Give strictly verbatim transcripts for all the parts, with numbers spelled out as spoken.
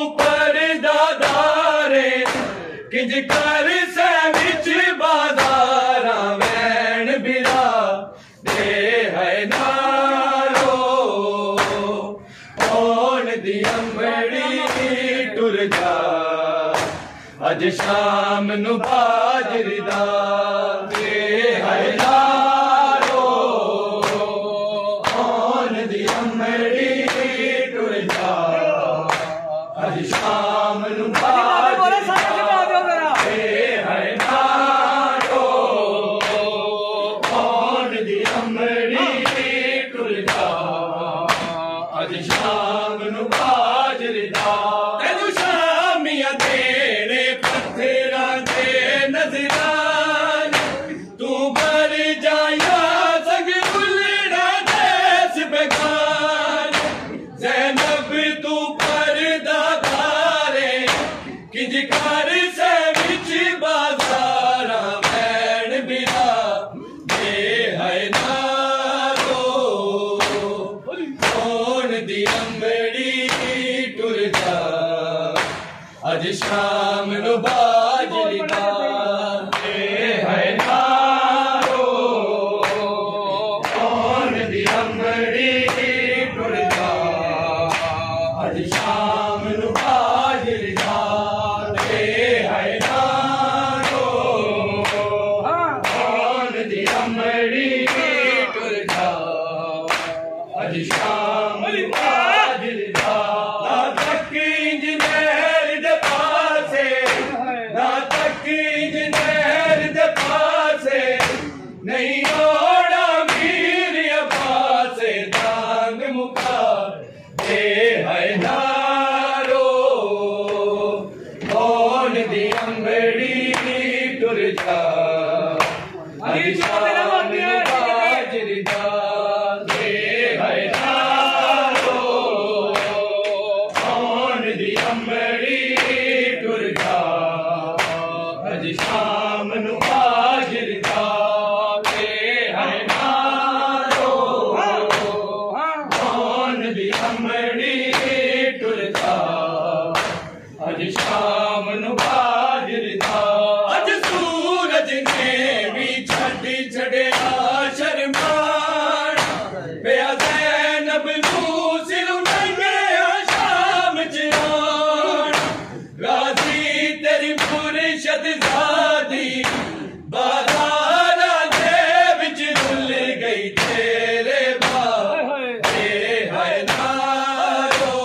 परदादारे किंज कर से विच बाजारा वैन बिरा दे है नारो कौन दी अंबड़ी टुर जा अज शाम नु बाजरदा दे है नारो कौन दी अंबड़ी टुर जा अज शाम नु बाजरदा दे है नारो कौन दी अंबड़ी टुर जा अज शाम नु बाजरदा तेनू शामिया तेरे पत्थरा दे नजरान तू बर जाया सग उलड़ा देश बेगान ज़ैनब तू परदादारे किंज कर से विच बाजारा वैन बिरा दे है नारो कौन दी अंबड़ी टुर जा अज शाम नु बाजरदा दे है नारो कौन दी अंबड़ी टुर जा अज शाम नु बाजरदा दे है नारो कौन दी अंबड़ी टुर जा अज शाम नु बाजरदा ना तक इंजनेर दे पासे ना तक इंजनेर दे पासे नहीं ओड़ा वीर पासे दांग मुका दे है नारो कौन दी अंबड़ी टुर जा अज शाम नु बाजरदा दे है नारो कौन दी अंबड़ी टुर जा अज शाम नु बाजरदा दे है नारो कौन दी अंबड़ी टुर जा अज शाम नु बाजरदा अज सूरज ने भी छड़ छड़िया शर्मान पिया ज़ैनब नू सिर नंगिया शाम च आन राज़ी तेरी मुर्शद ज़ादी बाज़ारा दे विच रुल गई तेरे बाप दे है नारो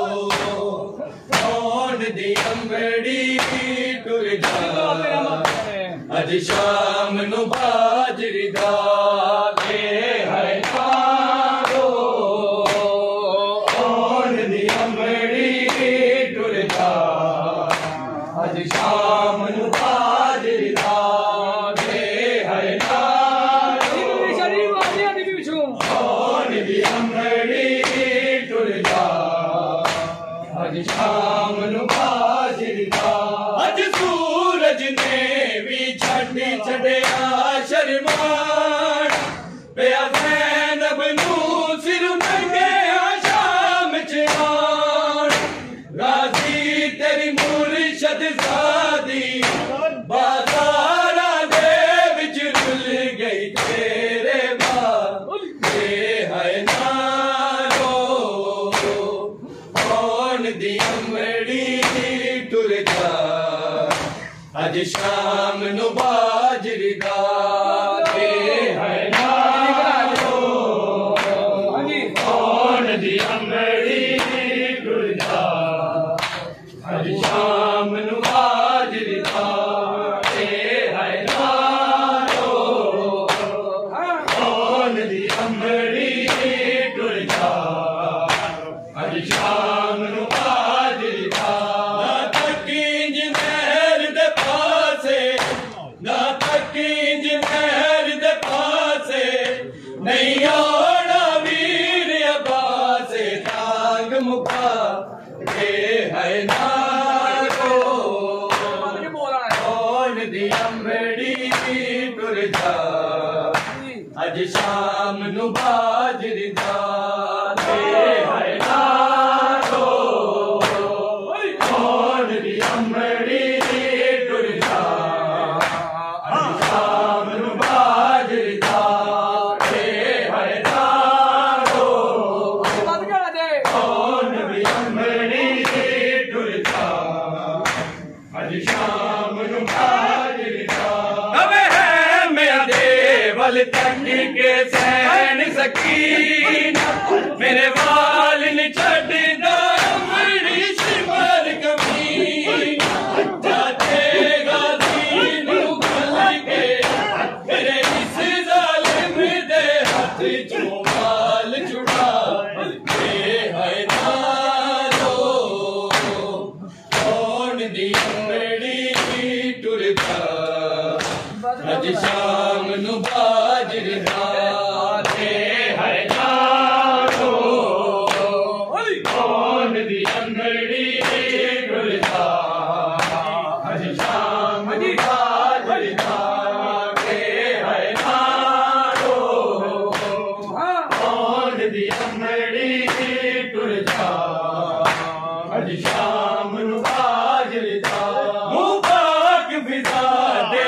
कौन दी अंबड़ी टुर जा अज शाम नु बाजरदा दे है नारो कौन दी अंबड़ी टुर जा अज शाम नु बाजरदा दे है नारो कौन दी अंबड़ी टुर जा अज शाम नु बाजरदा अज सूरज ने भी छड़ छड़िया शर्मान पिया ज़ैनब नू सिर नंगिया शाम च आन राज़ी तेरी मुर्शद ज़ादी बाज़ारा दे विच रुल गई तेरे बाप दे है नारो कौन दी अंबड़ी टुर जा अज शाम नु बाजरदा दे है नारो कौन दी अंबड़ी टुर जा अज शाम नु बाजरदा दे है नारो कौन दी अंबड़ी टुर जा अज शाम नु बाजरदा ना तक इंजनेर दे पासे ना तक इंजनेर दे पासे नहीं ओड़ा वीर पासे तांग मुका दे है नारो कौन दी अंबड़ी टुर जा अज शाम नु बाजरदा दे है नारो तक के सहन सकीना मेरे वाल न छड्डदा अमरी शिमर कमीना जातेगा दीन उगल के मेरे इस जालिम दे हाथ चों माल छुड़ा दे है नारो कौन दी अमड़ी टुरदा अज शाम नू बाजरा दे है नारो कौन दी अंगड़ी टुरदा अज शाम नू बाजरा दे है नारो कौन दी अंगड़ी टुरदा अज शाम नू बाजरा मुबारक फिजा दे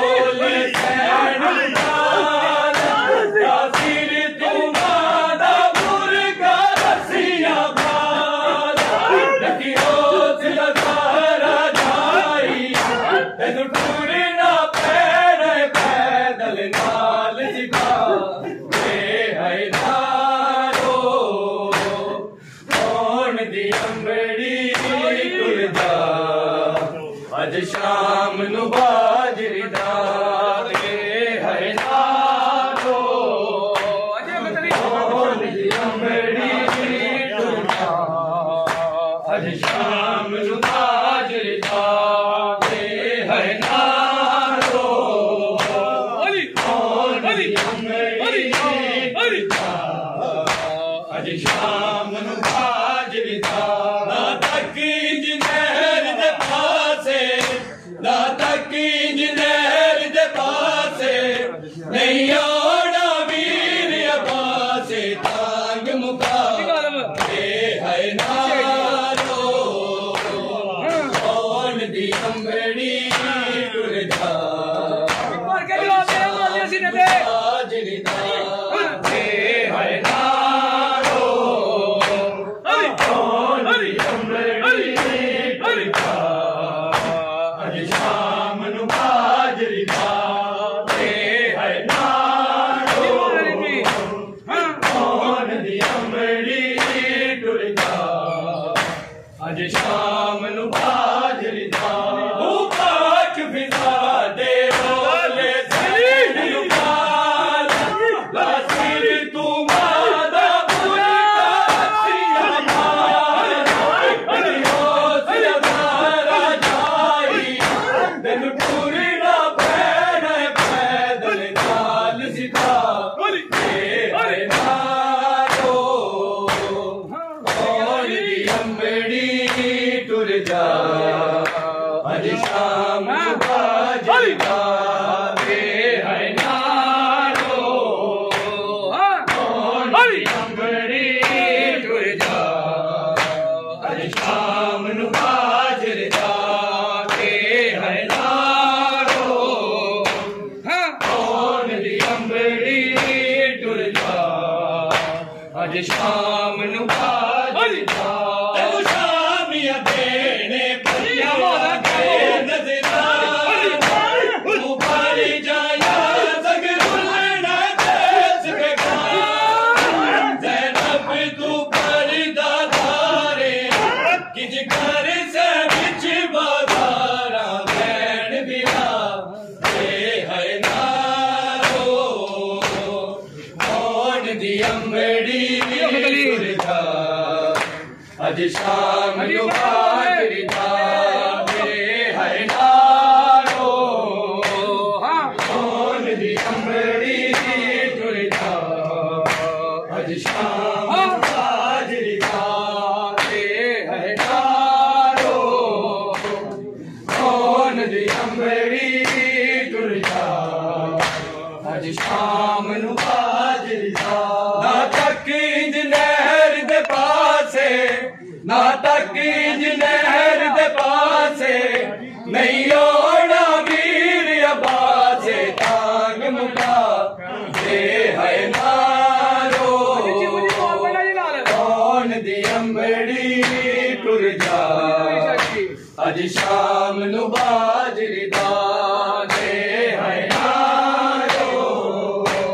अज शाम नू बाजरा दे है नारो कौन दी अमड़ी टुरदा अज शाम नू बाजरा दे है नारो कौन दी अमड़ी टुरदा अज शाम नू बाजरा ना तक इंजनेर दे पासे ना तक इंजनेर दे पासे नहीं आना वीर अबासे तांग मुका दे है नारो कौन दी अमड़ी टुरदा दे है नारो कौन दी अमड़ी टुरदा अज शाम नू बाजरा दे है नारो कौन दी अमड़ी टुरदा अज शाम नू बाजरा मुबारक फिजा दे बोले सैन लुकाल लासिर तू मादा बुलता सिया माल अलियो सियारा जाई दिन टूरना पैना पैदल नाल सिधा दे है नारो कौन दी अमड़ी टुरदा अज शाम नू बाजरा दे है नारो कौन दी अमड़ी टुरदा अज शाम नू बाजरा दे है नारो कौन दी अमड़ी टुरदा अज शाम नू बाजरा तेनू शामिया देने पइया दे नजरा तू बारी जाया सगरुलना देस के गान ज़ैनब तू पर्दा धारे किज घर से बिच बाजारा बैण बिना दे है नारो कौन दी अमड़ी टुरदा अज शाम नू बाजरा दे है नारो कौन दी अमड़ी टुरदा अज शाम नू बाजरा दे है नारो कौन दी अमड़ी टुरदा अज शाम नू बाजरा ना तक इंजनेर दे पासे ना तक इंजनेर दे पासे नहीं आना वीर अबासे तांग मुका दे है नारो कौन दी अमड़ी टुरदा अज शाम नू बाजरा दे है नारो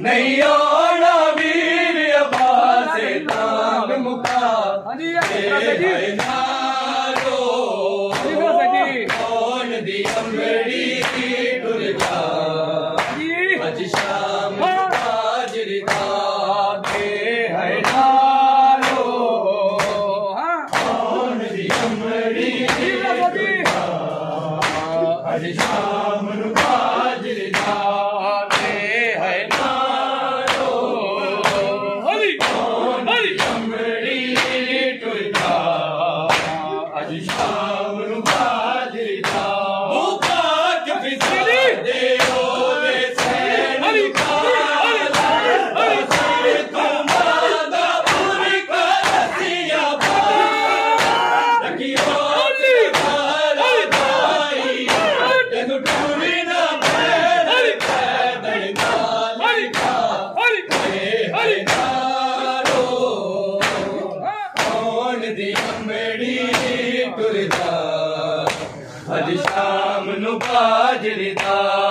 नहीं आना वीर अब्बास तांग मुका नारो कौन दी अम्बड़ी टुर जा अज शाम हाजिर दे है नारो कौन दी अम्बड़ी अज शाम हाजिर दे है नारो कौन दी अम्बड़ी टुर जा अज शाम हाजिर अज शाम नु बाजरी दा